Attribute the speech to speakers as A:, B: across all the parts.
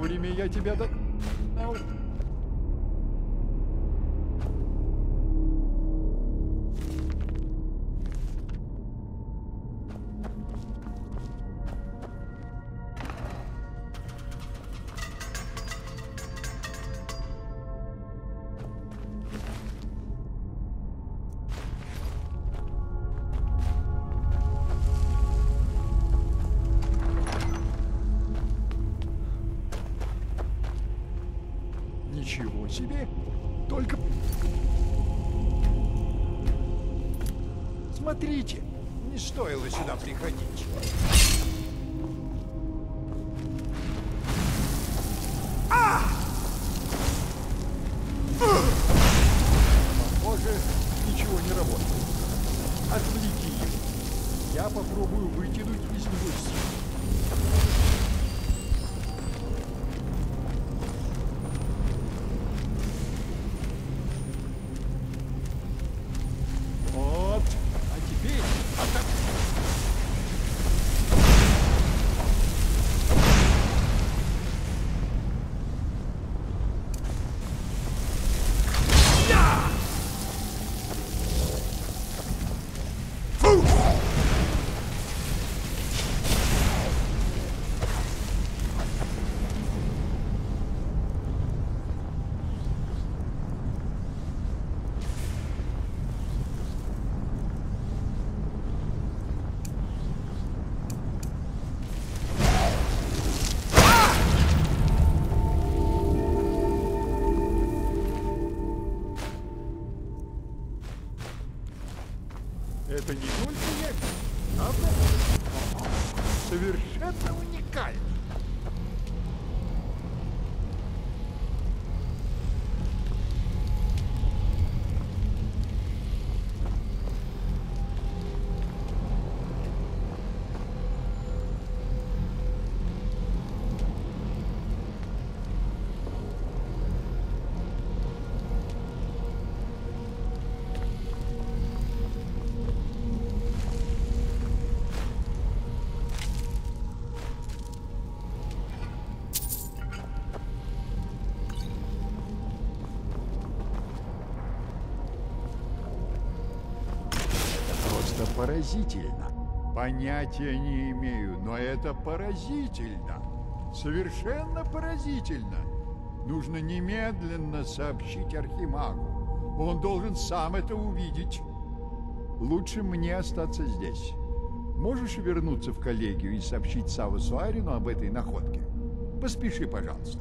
A: вовремя я тебя догнал. Ничего себе! Только... Смотрите! Не стоило сюда приходить. Похоже, ничего не работает. Отвлеки его. Я попробую вытянуть из него силу. Вот. А теперь... Это не только я, правда? Совершенно уникально. Это поразительно. Понятия не имею, но это поразительно. Совершенно поразительно. Нужно немедленно сообщить Архимагу. Он должен сам это увидеть. Лучше мне остаться здесь. Можешь вернуться в коллегию и сообщить Савусу Айрену об этой находке? Поспеши, пожалуйста.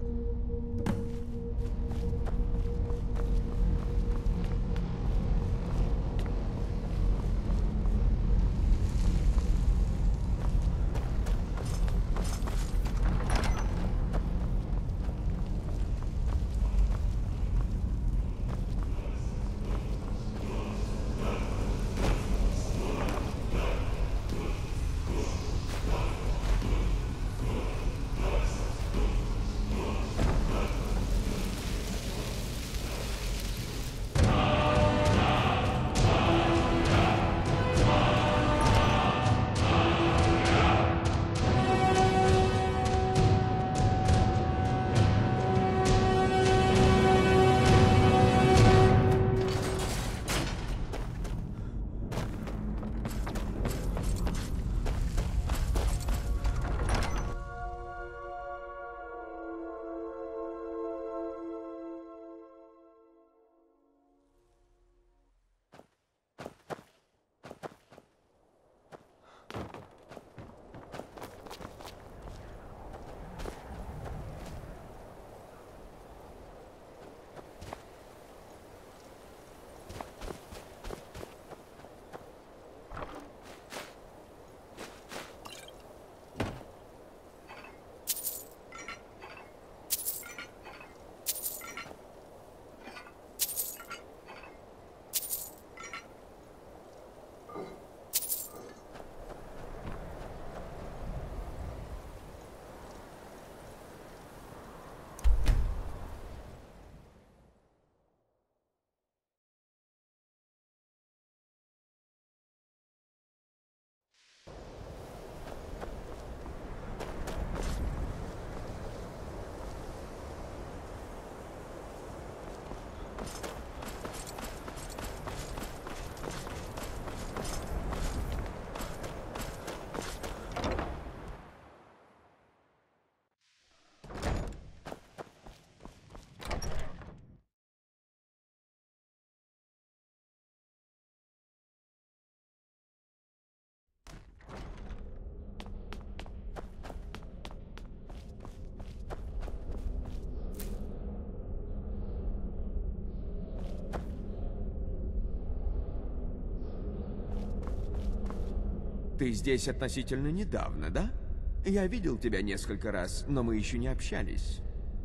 B: Ты здесь относительно недавно, да? Я видел тебя несколько раз, но мы еще не общались.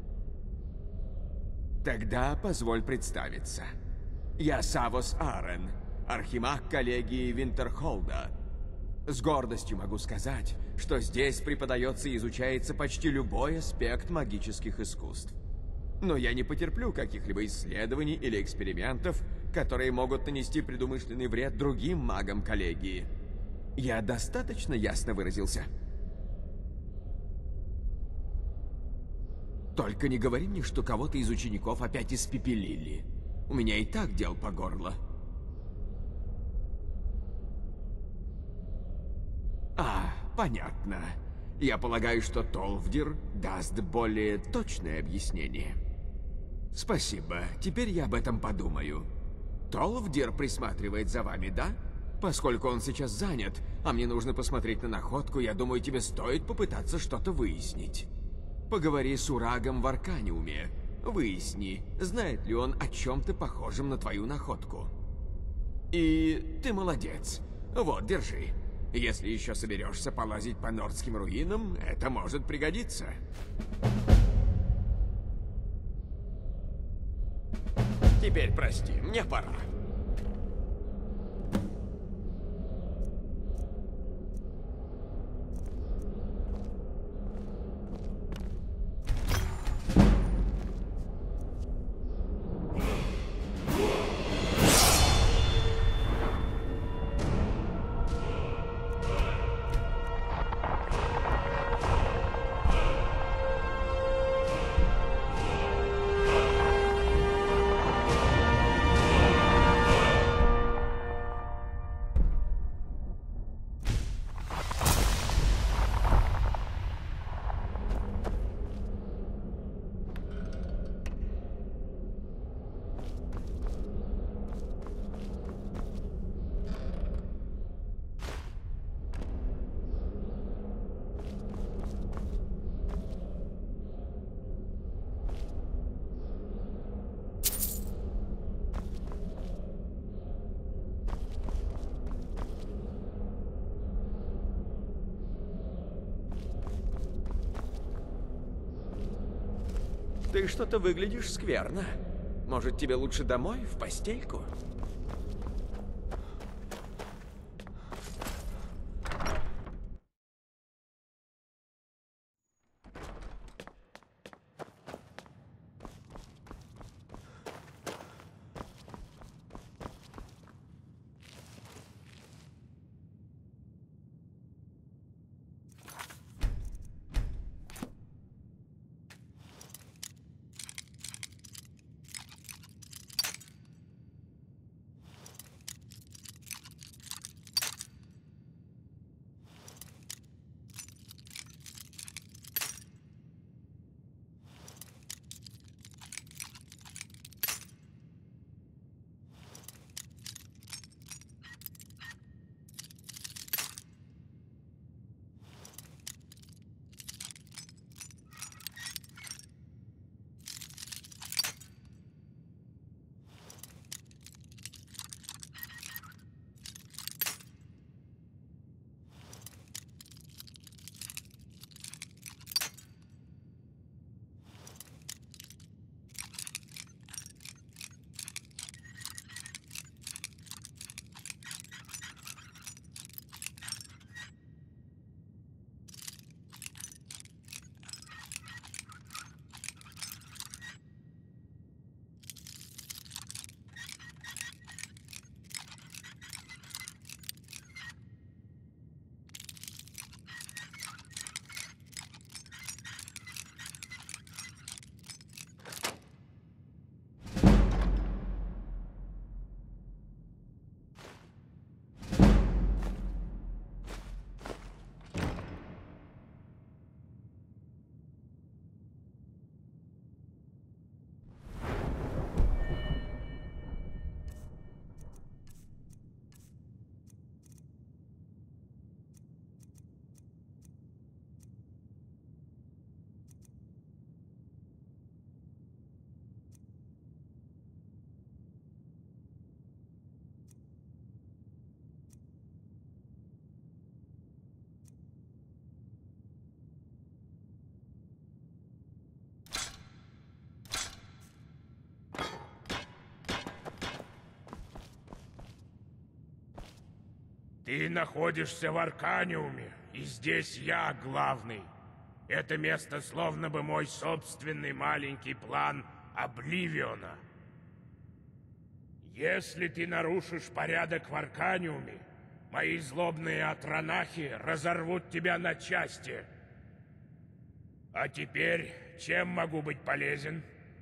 B: Тогда позволь представиться. Я Савос Арен, архимаг коллегии Винтерхолда. С гордостью могу сказать, что здесь преподается и изучается почти любой аспект магических искусств. Но я не потерплю каких-либо исследований или экспериментов, которые могут нанести предумышленный вред другим магам коллегии. Я достаточно ясно выразился? Только не говори мне, что кого-то из учеников опять испепелили. У меня и так дел по горло. Понятно. Я полагаю, что Толвдир даст более точное объяснение. Спасибо. Теперь я об этом подумаю. Толвдир присматривает за вами, да? Поскольку он сейчас занят, а мне нужно посмотреть на находку, я думаю, тебе стоит попытаться что-то выяснить. Поговори с Урагом в Арканиуме. Выясни, знает ли он о чем-то похожем на твою находку. И ты молодец. Вот, держи. Если еще соберешься полазить по нордским руинам, это может пригодиться. Теперь прости, мне пора. Ты что-то выглядишь скверно. Может, тебе лучше домой, в постельку?
C: Ты находишься в Арканиуме, и здесь я главный. Это место словно бы мой собственный маленький план Обливиона. Если ты нарушишь порядок в Арканиуме, мои злобные атронахи разорвут тебя на части. А теперь, чем могу быть полезен?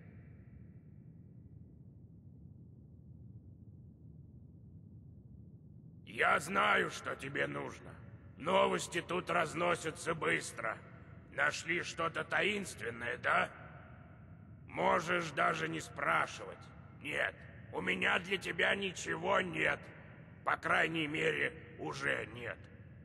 C: Я знаю, что тебе нужно. Новости тут разносятся быстро. Нашли что-то таинственное, да? Можешь даже не спрашивать. Нет, у меня для тебя ничего нет. По крайней мере, уже нет.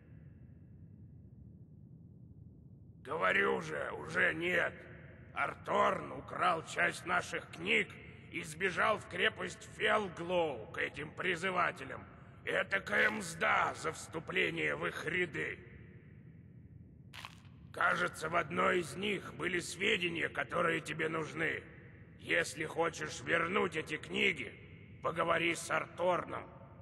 C: Говорю же, уже нет. Арторн украл часть наших книг и сбежал в крепость Фелглоу к этим призывателям. Этакая мзда за вступление в их ряды. Кажется, в одной из них были сведения, которые тебе нужны. Если хочешь вернуть эти книги, поговори с Арторном.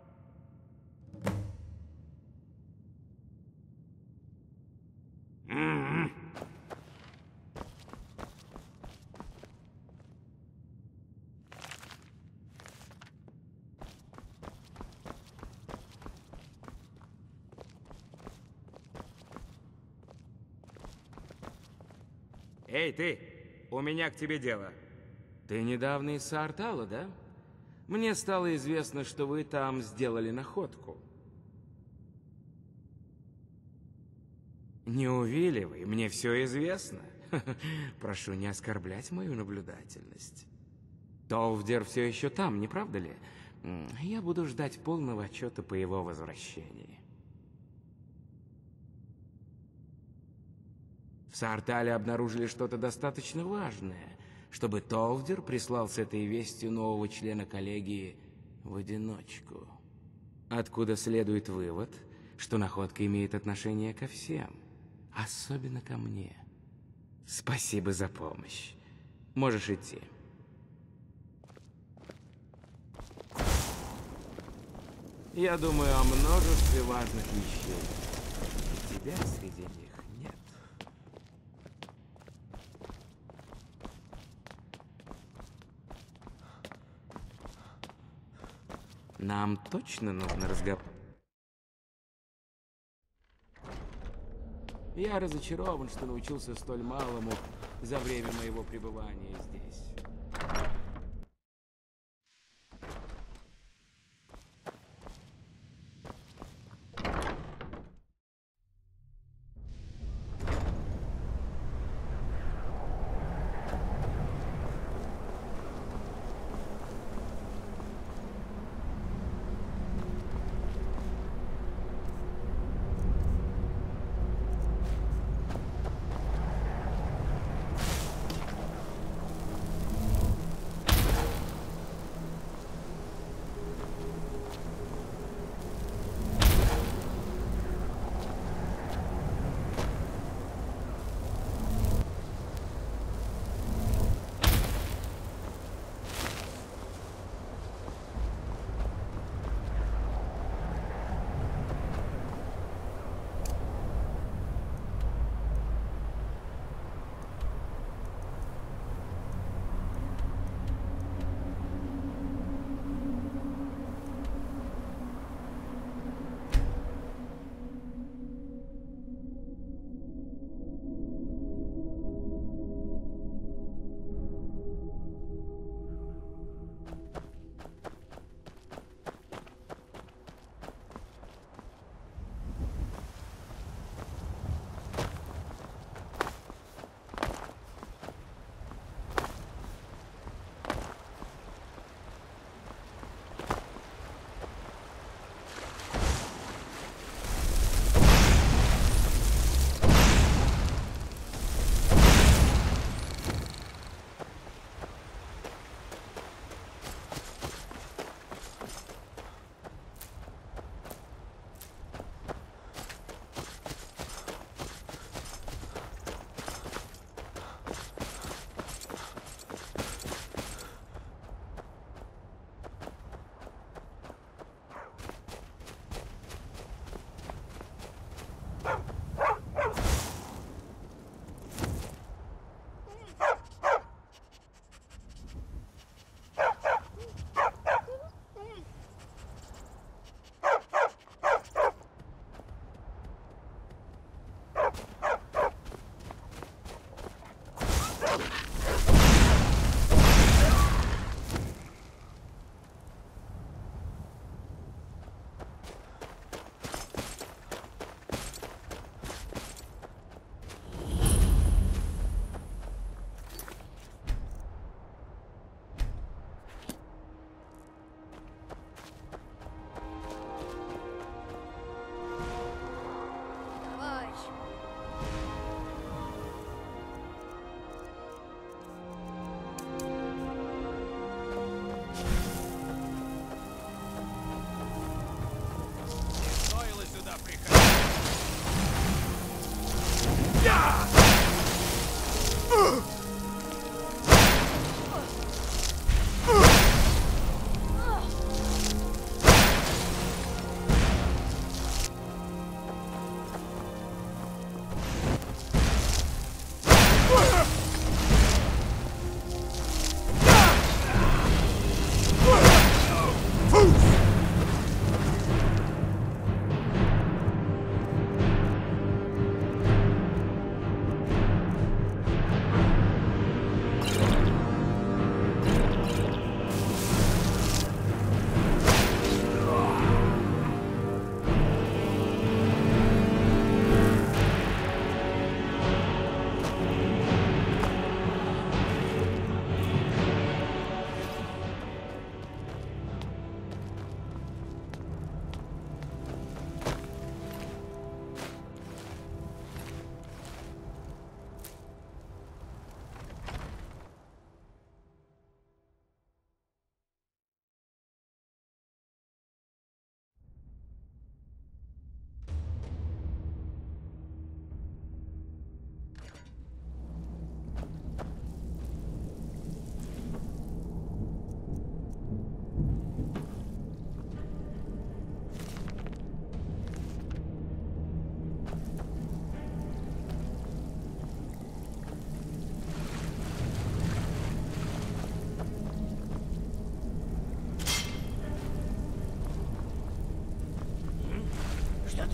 D: Эй, ты! У меня к тебе дело. Ты недавно из Саартала, да? Мне стало известно, что вы там сделали находку. Не увиливай, мне все известно. Прошу не оскорблять мою наблюдательность. Толвдер все еще там, не правда ли? Я буду ждать полного отчета по его возвращении. В Саартале обнаружили что-то достаточно важное, чтобы Толвдер прислал с этой вестью нового члена коллегии в одиночку. Откуда следует вывод, что находка имеет отношение ко всем, особенно ко мне. Спасибо за помощь. Можешь идти. Я думаю о множестве важных вещей, и тебя среди них нет. Нам точно нужно разговаривать. Я разочарован, что научился столь малому за время моего пребывания здесь.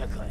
E: такая?